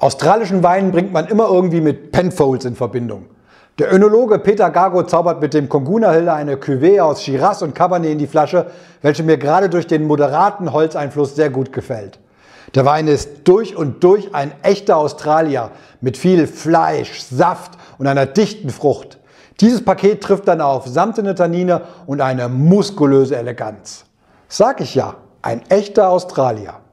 Australischen Wein bringt man immer irgendwie mit Penfolds in Verbindung. Der Önologe Peter Gago zaubert mit dem Conguna Hiller eine Cuvée aus Shiraz und Cabernet in die Flasche, welche mir gerade durch den moderaten Holzeinfluss sehr gut gefällt. Der Wein ist durch und durch ein echter Australier mit viel Fleisch, Saft und einer dichten Frucht. Dieses Paket trifft dann auf samtene Tannine und eine muskulöse Eleganz. Sag ich ja, ein echter Australier.